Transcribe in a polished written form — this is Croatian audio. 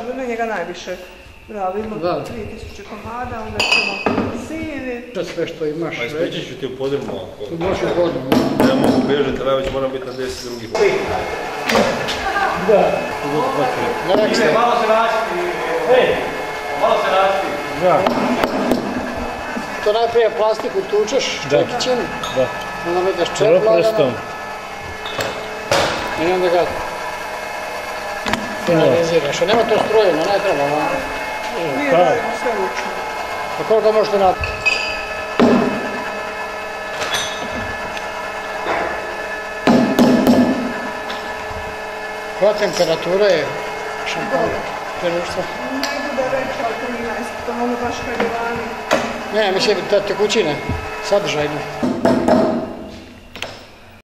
na njega najviše. Bravo, imamo 3000 komada, onda ćemo sir. Sve što imaš. A ispričat ću ti u podrmu ako... Tu možeš u podrmu. Ja mogu bežati, ali već moram biti na 10 drugih. Da. Malo se rašti. Malo se rašti. Da. To najprije plastiku tučeš čekićem. Da. Onda medeš čep lagano. I onda ga finaliziraš. A nema to strojeno, ne treba vam. Nije radimo sve ručno. A koliko možete napraviti? Koja temperatura je šampana? Trenuštva? Ne bude veća od 13, to ono baš kad je vani. Ne, mislim da tekućine, sadržajne.